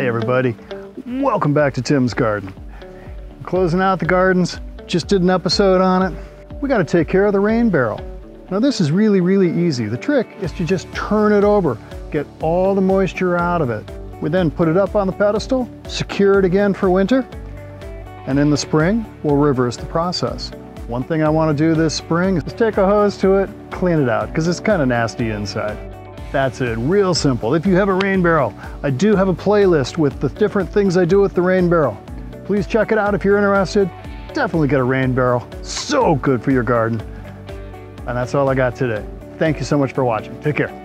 everybody, welcome back to Tim's Garden. Closing out the gardens, just did an episode on it. We got to take care of the rain barrel. Now this is really easy. The trick is to just turn it over, get all the moisture out of it. We then put it up on the pedestal, secure it again for winter, and in the spring, we'll reverse the process. One thing I want to do this spring is take a hose to it, clean it out, because it's kind of nasty inside. That's it, real simple. If you have a rain barrel, I do have a playlist with the different things I do with the rain barrel. Please check it out if you're interested. Definitely get a rain barrel, so good for your garden. And that's all I got today. Thank you so much for watching. Take care.